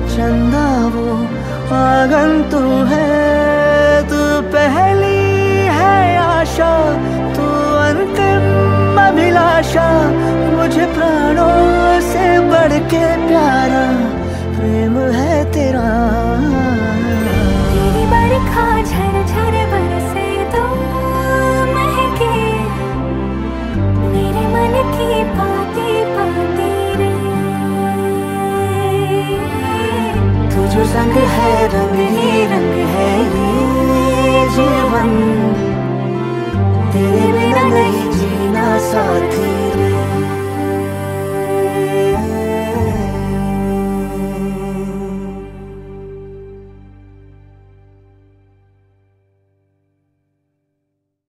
चंदा वो आंगन तू है, तू पहली है आशा, तू अंतिम अभिलाषा, मुझे प्राणों से बढ़ के प्यारा प्रेम है तेरा। तेरी बरखा झरझर बरसे तो महके मेरे मन की पाती पाती रे। तू जो संग है रंगीन